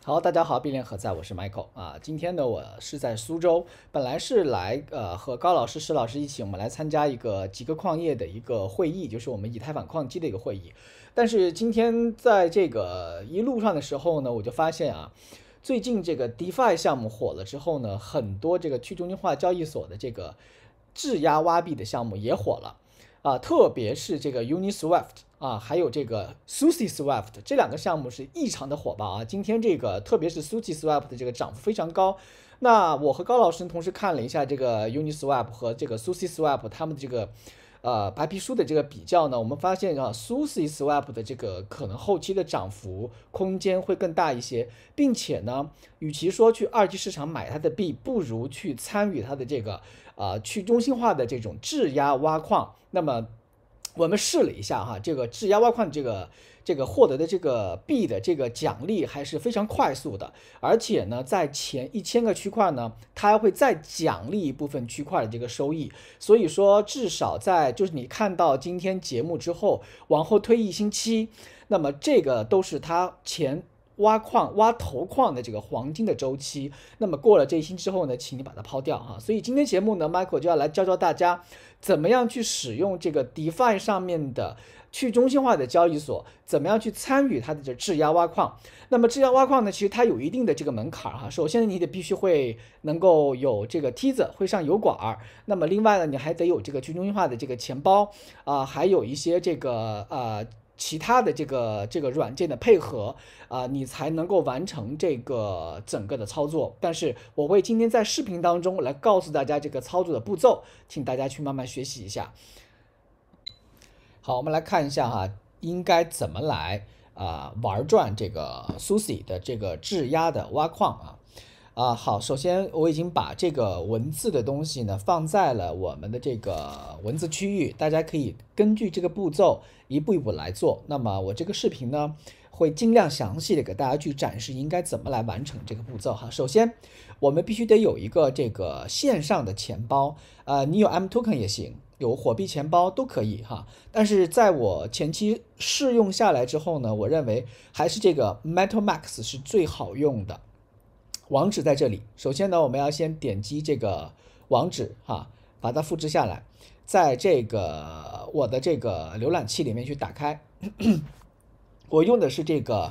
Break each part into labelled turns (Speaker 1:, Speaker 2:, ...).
Speaker 1: 好，大家好，必练何在？我是 Michael 啊。今天呢，我是在苏州，本来是来和高老师、石老师一起，我们来参加一个极客矿业的一个会议，就是我们以太坊矿机的一个会议。但是今天在这个一路上的时候呢，我就发现啊，最近这个 DeFi 项目火了之后呢，很多这个去中心化交易所的这个质押挖币的项目也火了。啊，特别是这个 Uniswap 啊，还有这个 SushiSwap 这两个项目是异常的火爆啊。今天这个特别是 SushiSwap 的这个涨幅非常高。那我和高老师同时看了一下这个 Uniswap 和这个 SushiSwap 他们的这个白皮书的这个比较呢，我们发现啊，SushiSwap 的这个可能后期的涨幅空间会更大一些，并且呢，与其说去二级市场买它的币，不如去参与它的这个去中心化的这种质押挖矿。那么我们试了一下哈，这个质押挖矿这个获得的这个币的这个奖励还是非常快速的，而且呢，在前1000个区块呢，它还会再奖励一部分区块的这个收益。所以说，至少在就是你看到今天节目之后，往后推1星期，那么这个都是它挖头矿的这个黄金的周期。那么过了这1星期之后呢，请你把它抛掉哈。所以今天节目呢，Michael 就要来教大家怎么样去使用这个 DeFi 上面的去中心化的交易所，怎么样去参与它的这质押挖矿。那么质押挖矿呢，其实它有一定的这个门槛哈。首先你得必须会能够有这个梯子，会上油管。那么另外呢，你还得有这个去中心化的这个钱包还有一些这个其他的这个软件的配合你才能够完成这个整个的操作。但是我会今天在视频当中来告诉大家这个操作的步骤，请大家去慢慢学习一下。好，我们来看一下哈，应该怎么来玩转这个 Sushi 的这个质押的挖矿好，首先我已经把这个文字的东西呢放在了我们的这个文字区域，大家可以根据这个步骤一步一步来做。那么我这个视频呢会尽量详细的给大家去展示应该怎么来完成这个步骤哈。首先我们必须得有一个这个线上的钱包你有 M Token 也行，有火币钱包都可以哈。但是在我前期试用下来之后呢，我认为还是这个 MetaMask 是最好用的。网址在这里，首先呢，我们要先点击这个网址哈，把它复制下来，在这个我的这个浏览器里面去打开。我用的是这个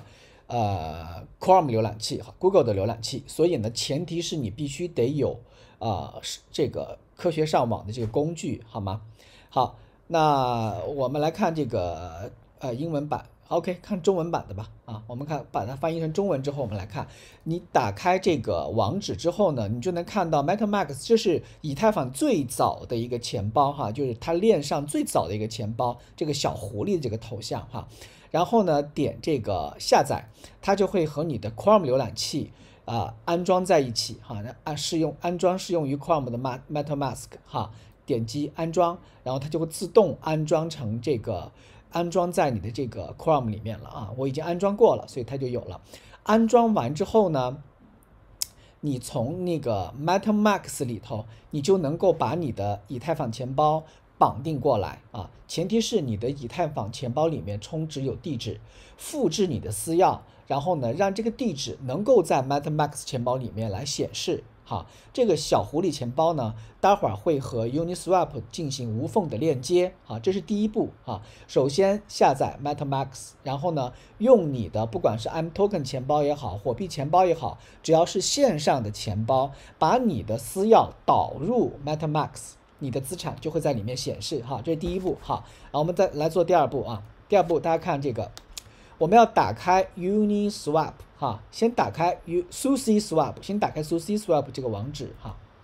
Speaker 1: Chrome 浏览器哈 ，Google 的浏览器，所以呢，前提是你必须得有这个科学上网的这个工具，好吗？好，那我们来看这个英文版。OK， 看中文版的吧我们看把它翻译成中文之后，我们来看，你打开这个网址之后呢，你就能看到 MetaMask， 这是以太坊最早的一个钱包哈，就是它链上最早的一个钱包，这个小狐狸的这个头像哈。然后呢，点这个下载，它就会和你的 Chrome 浏览器安装在一起哈，安装适用于 Chrome 的 MetaMask 哈，点击安装，然后它就会自动安装成这个。安装在你的这个 Chrome 里面了我已经安装过了，所以它就有了。安装完之后呢，你从那个 MetaMask 里头，你就能够把你的以太坊钱包绑定过来前提是你的以太坊钱包里面充值有地址，复制你的私钥，然后呢，让这个地址能够在 MetaMask 钱包里面来显示。好，这个小狐狸钱包呢，待会儿会和 Uniswap 进行无缝的链接这是第一步首先下载 MetaMask， 然后呢，用你的不管是 M Token 钱包也好，火币钱包也好，只要是线上的钱包，把你的私钥导入 MetaMask， 你的资产就会在里面显示这是第一步然后我们再来做第二步第二步大家看这个，我们要打开 Uniswap先打开 SushiSwap， 先打开 SushiSwap 这个网址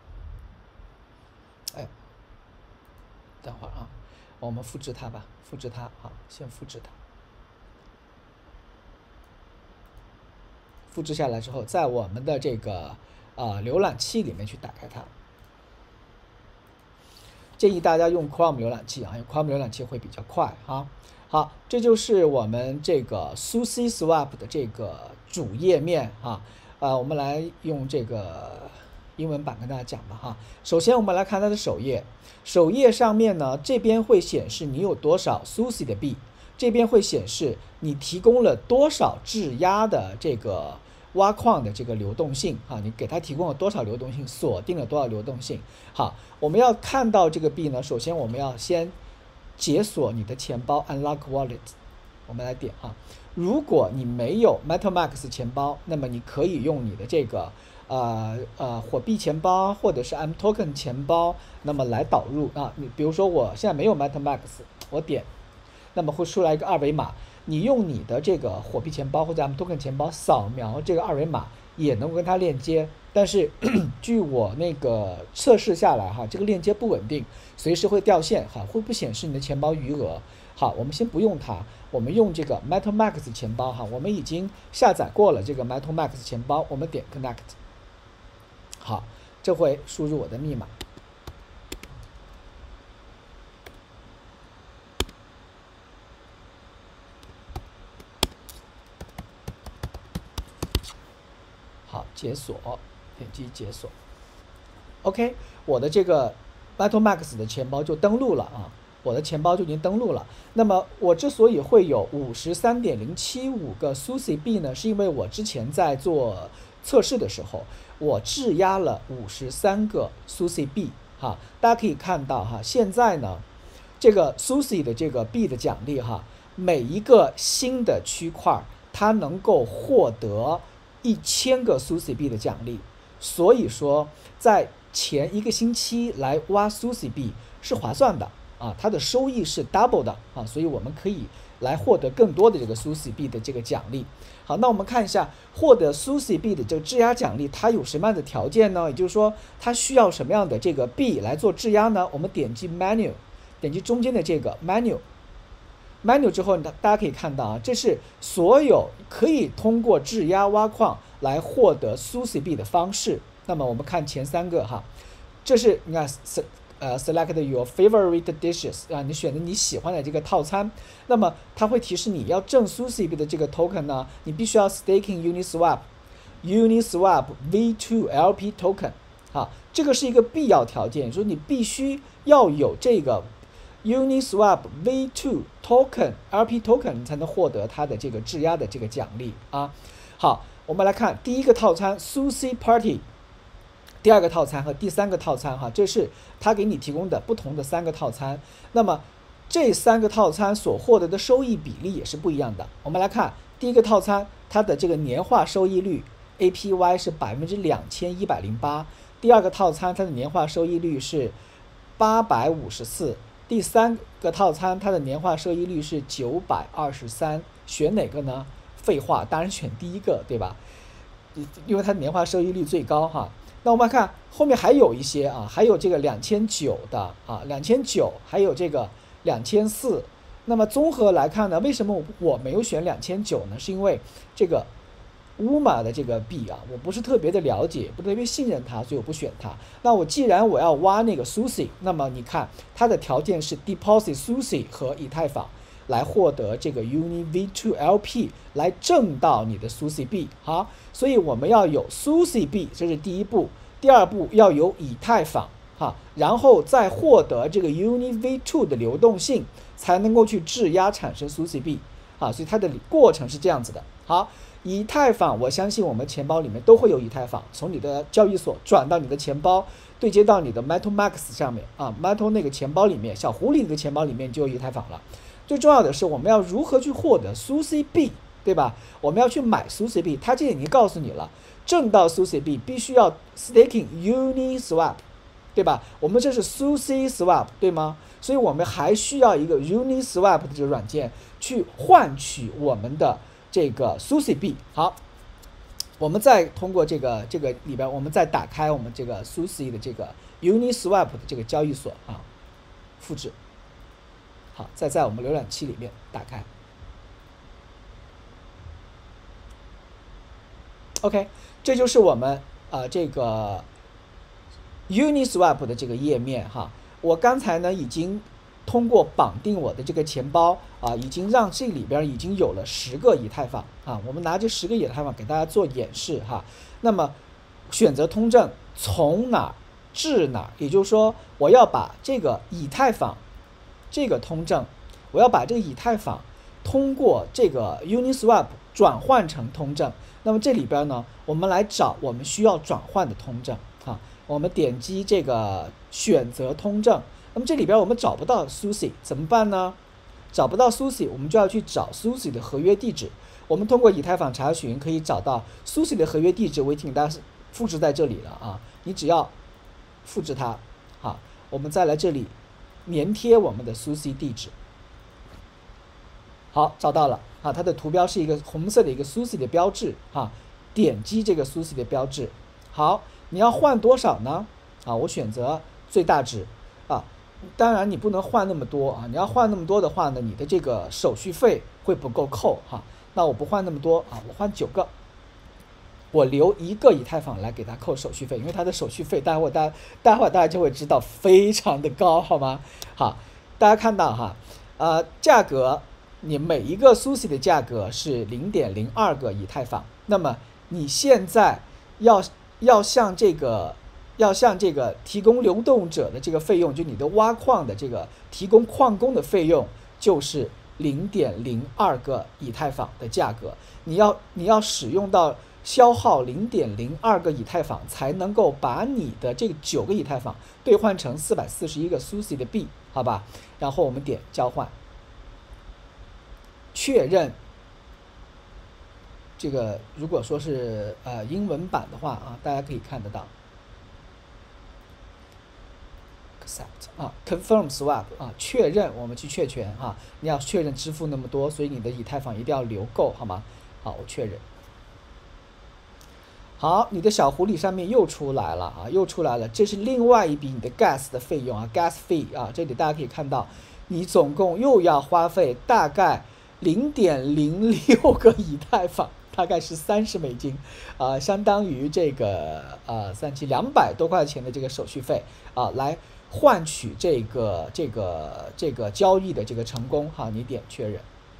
Speaker 1: 等会儿我们复制它吧，复制它先复制它，复制下来之后，在我们的这个浏览器里面去打开它。建议大家用 Chrome 浏览器因为 Chrome 浏览器会比较快好，这就是我们这个 SushiSwap 的这个主页面我们来用这个英文版跟大家讲吧首先我们来看它的首页，首页上面呢，这边会显示你有多少 Sushi 的币，这边会显示你提供了多少质押的这个挖矿的这个流动性啊，你给它提供了多少流动性，锁定了多少流动性。好，我们要看到这个币呢，首先我们要先解锁你的钱包 Unlock Wallet， 我们来点啊。如果你没有 MetaMask 钱包，那么你可以用你的这个火币钱包或者是 mToken 钱包，那么来导入啊。你比如说我现在没有 MetaMask， 我点，那么会出来一个二维码，你用你的这个火币钱包或者 mToken 钱包扫描这个二维码，也能够跟它链接。但是据我那个测试下来哈，这个链接不稳定，随时会掉线哈，会不显示你的钱包余额。好，我们先不用它，我们用这个 MetaMask 钱包哈，我们已经下载过了这个 MetaMask 钱包，我们点 Connect。好，这回输入我的密码。好，解锁，点击解锁。OK， 我的这个 MetaMask 的钱包就登录了啊，我的钱包就已经登录了。那么我之所以会有53.075个 SUSI 币呢，是因为我之前在做测试的时候，我质押了53个 SUSI 币哈。大家可以看到哈，现在呢，这个 SUSI 的这个币的奖励哈，每一个新的区块它能够获得1000个 SUSI 币的奖励，所以说在前一个星期来挖 SUSI 币是划算的啊，它的收益是 double 的啊，所以我们可以来获得更多的这个 SUSI 币的这个奖励。好，那我们看一下获得 SUSI 币的这个质押奖励，它有什么样的条件呢？也就是说，它需要什么样的这个币来做质押呢？我们点击 Menu， 点击中间的这个 Menu 之后，大家可以看到啊，这是所有可以通过质押挖矿来获得 SUSI 币的方式。那么我们看前3个哈，这是你看select your favorite dishes 啊，你选择你喜欢的这个套餐。那么它会提示你要挣 SUSI 币的这个 token 呢，你必须要 staking Uniswap V2 LP token 啊，这个是一个必要条件，就是你必须要有这个 Uniswap V2 token LP token， 你才能获得它的这个质押的这个奖励啊。好，我们来看第一个套餐 SUSI Party， 第2个套餐和第3个套餐哈，这是它给你提供的不同的3个套餐。那么这3个套餐所获得的收益比例也是不一样的。我们来看第一个套餐，它的这个年化收益率 APY 是2108%，第2个套餐它的年化收益率是854%，第3个套餐它的年化收益率是923%。选哪个呢？废话，当然选第1个，对吧？因为它的年化收益率最高哈。那我们看后面还有一些啊，还有这个2900的啊，2900，还有这个2400。那么综合来看呢，为什么我没有选2900呢？是因为这个UMA 的这个币啊，我不是特别的了解，不特别信任它，所以我不选它。那我既然我要挖那个 SUSI， 那么你看它的条件是 deposit SUSI 和以太坊来获得这个 Uni V2 LP 来挣到你的 SUSI 币。好，所以我们要有 SUSI 币，这是第1步。第2步要有以太坊哈，然后再获得这个 Uni V2 的流动性，才能够去质押产生 SUSI 币啊。所以它的过程是这样子的。好，以太坊我相信我们钱包里面都会有以太坊，从你的交易所转到你的钱包，对接到你的 MetaMask 上面啊 ，Metal 那个钱包里面，小狐狸的钱包里面就有以太坊了。最重要的是我们要如何去获得 SUSI 币，对吧？我们要去买 SUSI 币，它这里已经告诉你了，挣到 SUSI 币必须要 staking Uniswap， 对吧？我们这是 SUSI Swap， 对吗？所以我们还需要一个 Uniswap 的这个软件去换取我们的这个 SUSI 币。好，我们再通过这个里边，我们再打开我们这个 SUSI 的这个 Uniswap 的这个交易所啊，复制。好，再在我们浏览器里面打开。OK， 这就是我们这个 Uniswap 的这个页面哈。我刚才呢已经通过绑定我的这个钱包啊，已经让这里边已经有了10个以太坊啊。我们拿这10个以太坊给大家做演示哈。那么选择通证，从哪儿至哪儿，也就是说我要把这个以太坊这个通证，我要把这个以太坊通过这个 Uniswap 转换成通证。那么这里边呢，我们来找我们需要转换的通证啊。我们点击这个选择通证，那么这里边我们找不到 SUSI 怎么办呢？找不到 SUSI， 我们就要去找 SUSI 的合约地址。我们通过以太坊查询可以找到 SUSI 的合约地址，我已经给大家复制在这里了啊。你只要复制它，好，我们再来这里粘贴我们的 SUSI 地址。好，找到了啊，它的图标是一个红色的一个 SUSI 的标志啊，点击这个 SUSI 的标志。好，你要换多少呢？啊，我选择最大值啊。当然你不能换那么多啊，你要换那么多的话呢，你的这个手续费会不够扣哈。那我不换那么多啊，我换9个，我留1个以太坊来给它扣手续费，因为它的手续费待会大家就会知道非常的高，好吗？好，大家看到哈，价格你每一个 SUSI 的价格是0.02个以太坊，那么你现在要向这个提供流动者的这个费用，就你的挖矿的这个提供矿工的费用，就是0.02个以太坊的价格。你要使用到消耗0.02个以太坊，才能够把你的这个9个以太坊兑换成441个 SUSI 的币，好吧？然后我们点交换，确认。这个如果说是英文版的话啊，大家可以看得到。accept 啊 ，confirm swap 啊，确认，我们去确权啊，你要确认支付那么多，所以你的以太坊一定要留够，好吗？好，我确认。好，你的小狐狸上面又出来了啊，又出来了，这是另外一笔你的 gas 的费用啊 ，gas fee 啊，这里大家可以看到，你总共又要花费大概0.06个以太坊。大概是30美金，相当于这个200多块钱的这个手续费啊，来换取这个交易的这个成功哈，你点确认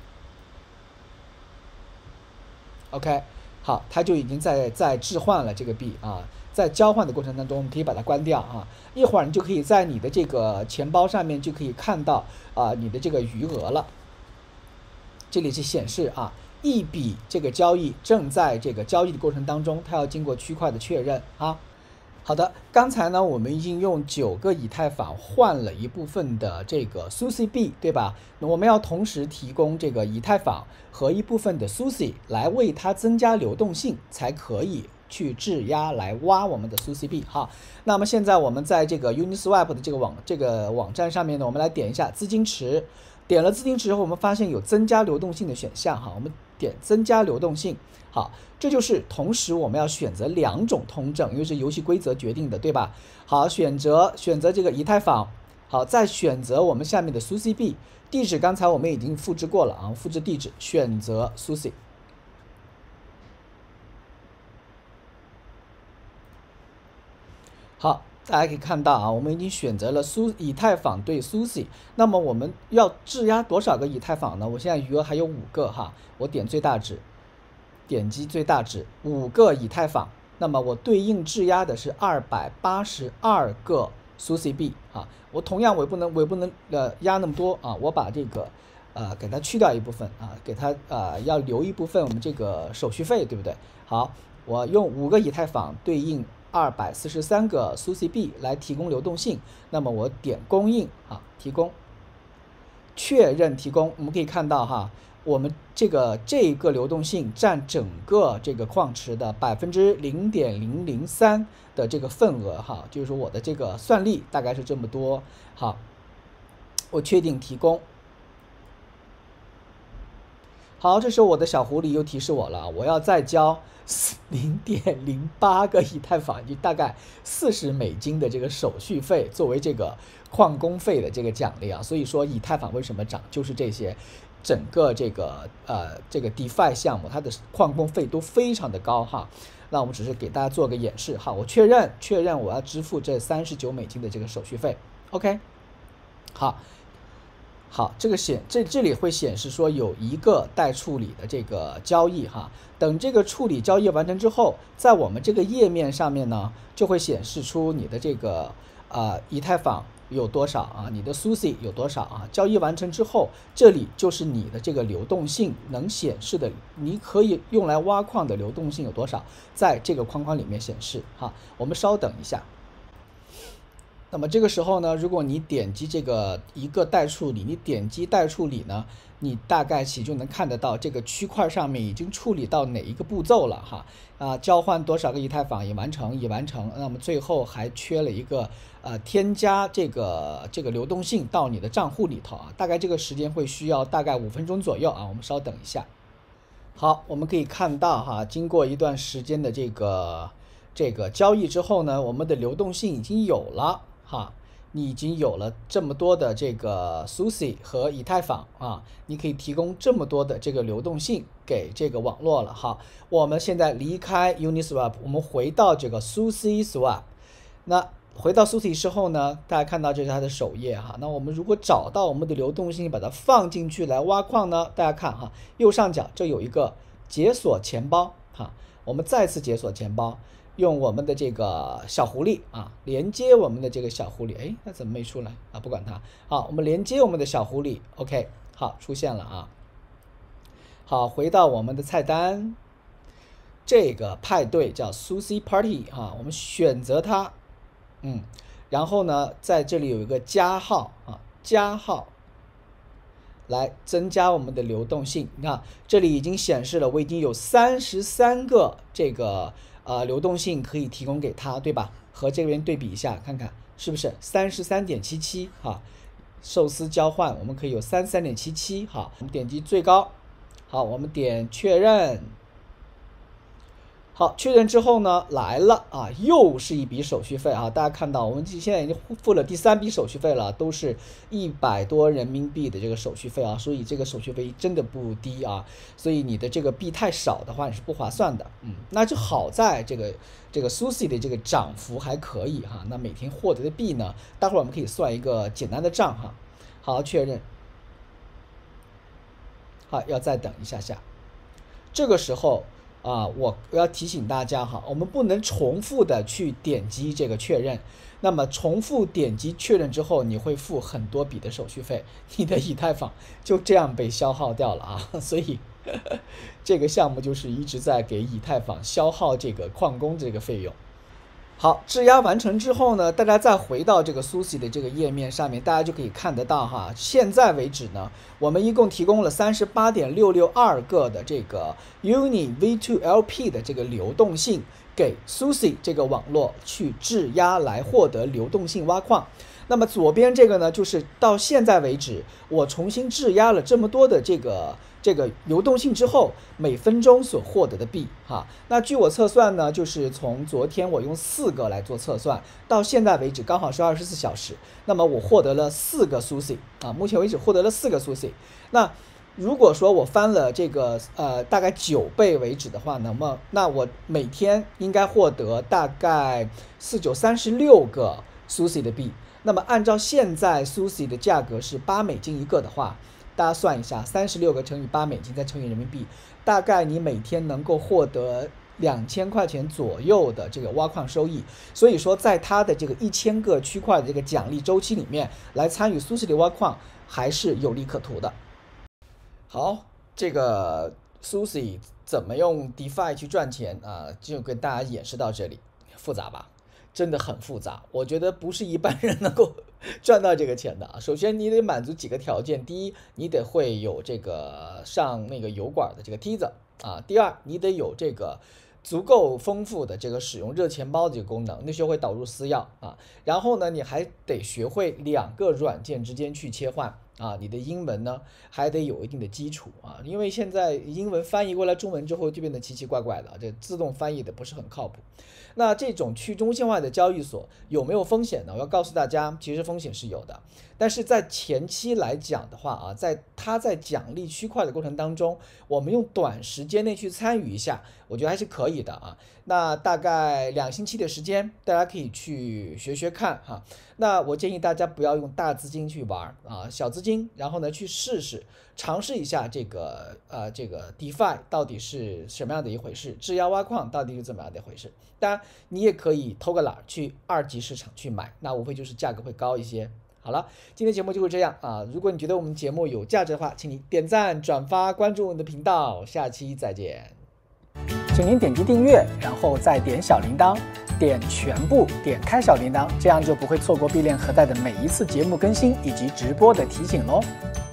Speaker 1: ，OK， 好，它就已经在置换了这个币啊，在交换的过程当中，我们可以把它关掉啊，一会儿你就可以在你的这个钱包上面就可以看到你的这个余额了，这里是显示啊。一笔这个交易正在这个交易的过程当中，它要经过区块的确认啊。好的，刚才呢我们已经用9个以太坊换了一部分的这个 SUSI 币，对吧？那我们要同时提供这个以太坊和一部分的 SUSI 来为它增加流动性，才可以去质押来挖我们的 SUSI 币哈。那么现在我们在这个 Uniswap 的这个网站上面呢，我们来点一下资金池。点了资金池后，我们发现有增加流动性的选项哈，我们点增加流动性。好，这就是同时我们要选择2种通证，因为是游戏规则决定的，对吧？好，选择这个以太坊，好，再选择我们下面的 SUSI 币地址，刚才我们已经复制过了啊，复制地址，选择 SUSI。好。大家可以看到啊，我们已经选择了以太坊对 SUSI， 那么我们要质押多少个以太坊呢？我现在余额还有5个哈，我点最大值，点击最大值5个以太坊，那么我对应质押的是282个 SUSI 币啊。我同样我也不能压那么多啊，我把这个给它去掉一部分啊，给它要留一部分我们这个手续费，对不对？好，我用5个以太坊对应243个 SUSI 币来提供流动性，那么我点供应啊，提供，确认提供，我们可以看到哈，我们这个流动性占整个这个矿池的0.003%的这个份额哈，就是说我的这个算力大概是这么多。好，我确定提供。好，这时候我的小狐狸又提示我了，我要再交0.08个以太坊，就大概40美金的这个手续费，作为这个矿工费的这个奖励啊。所以说以太坊为什么涨，就是这些，整个这个DeFi 项目它的矿工费都非常的高哈。那我们只是给大家做个演示哈，我确认我要支付这39美金的这个手续费 ，OK， 好，这里会显示说有一个待处理的这个交易哈，等这个处理交易完成之后，在我们这个页面上面呢，就会显示出你的这个以太坊有多少啊，你的 SUSI 有多少啊，交易完成之后，这里就是你的这个流动性能显示的，你可以用来挖矿的流动性有多少，在这个框框里面显示哈。我们稍等一下。那么这个时候呢，如果你点击这个一个待处理，你点击待处理呢，你大概其就能看得到这个区块上面已经处理到哪一个步骤了哈。交换多少个以太坊已完成，已完成。那么最后还缺了一个添加这个流动性到你的账户里头啊，大概这个时间会需要大概5分钟左右啊，我们稍等一下。好，我们可以看到哈，经过一段时间的这个交易之后呢，我们的流动性已经有了哈，你已经有了这么多的这个 SUSI 和以太坊啊，你可以提供这么多的这个流动性给这个网络了哈。我们现在离开 Uniswap， 我们回到这个 SUSI Swap。那回到 SUSI 之后呢，大家看到这是它的首页哈。那我们如果找到我们的流动性，把它放进去来挖矿呢，大家看哈，右上角这有一个解锁钱包哈，我们再次解锁钱包。用我们的这个小狐狸啊，连接我们的这个小狐狸，哎，那怎么没出来啊？不管它，好，我们连接我们的小狐狸 ，OK， 好，出现了啊。好，回到我们的菜单，这个派对叫 SUSI Party 啊，我们选择它，然后呢，在这里有一个加号啊，加号。来增加我们的流动性，你看这里已经显示了，我已经有33个这个流动性可以提供给他，对吧？和这边对比一下，看看是不是33.77哈？寿司交换我们可以有33.77哈。我们点击最高，好，我们点确认。好，确认之后呢，来了啊，又是一笔手续费啊！大家看到，我们现在已经付了第3笔手续费了，都是100多人民币的这个手续费啊，所以这个手续费真的不低啊。所以你的这个币太少的话，你是不划算的。那就好在这个SUSI 的这个涨幅还可以哈。那每天获得的币呢，待会儿我们可以算一个简单的账哈。好，确认。好，要再等一下下，这个时候。我要提醒大家哈，我们不能重复的去点击这个确认。那么重复点击确认之后，你会付很多笔的手续费，你的以太坊就这样被消耗掉了啊！所以这个项目就是一直在给以太坊消耗这个矿工这个费用。好，质押完成之后呢，大家再回到这个 SUSI 的这个页面上面，大家就可以看得到哈。现在为止呢，我们一共提供了38.662个的这个 Uni V2LP 的这个流动性给 SUSI 这个网络去质押来获得流动性挖矿。那么左边这个呢，就是到现在为止，我重新质押了这么多的这个流动性之后，每分钟所获得的币哈。那据我测算呢，就是从昨天我用4个来做测算，到现在为止刚好是24小时。那么我获得了4个 SUSI 啊，目前为止获得了4个 SUSI。那如果说我翻了这个大概9倍为止的话，那我每天应该获得大概4936个 SUSI 的币。那么按照现在 SUSI 的价格是$8一个的话，大家算一下，36个乘以$8再乘以人民币，大概你每天能够获得2000块钱左右的这个挖矿收益。所以说，在它的这个1000个区块的这个奖励周期里面，来参与 SUSI 的挖矿还是有利可图的。好，这个 SUSI 怎么用 DeFi 去赚钱啊？就跟大家演示到这里，复杂吧？真的很复杂，我觉得不是一般人能够赚到这个钱的啊。首先你得满足几个条件，第一，你得会有这个上那个油管的这个梯子啊；第二，你得有这个足够丰富的这个使用热钱包的这个功能，那学会导入私钥啊。然后呢，你还得学会2个软件之间去切换啊。你的英文呢还得有一定的基础啊，因为现在英文翻译过来中文之后就变得奇奇怪怪的，这自动翻译的不是很靠谱。那这种去中心化的交易所有没有风险呢？我要告诉大家，其实风险是有的。但是在前期来讲的话啊，它在奖励区块的过程当中，我们用短时间内去参与一下，我觉得还是可以的啊。那大概2星期的时间，大家可以去学看哈。那我建议大家不要用大资金去玩啊，小资金，然后呢去尝试一下这个DeFi 到底是什么样的一回事，质押挖矿到底是怎么样的一回事。当然，你也可以偷个懒去2级市场去买，那无非就是价格会高一些好了，今天节目就是这样啊。如果你觉得我们节目有价值的话，请你点赞、转发、关注我们的频道。下期再见。请您点击订阅，然后再点小铃铛，点全部，点开小铃铛，这样就不会错过碧链盒带的每一次节目更新以及直播的提醒喽。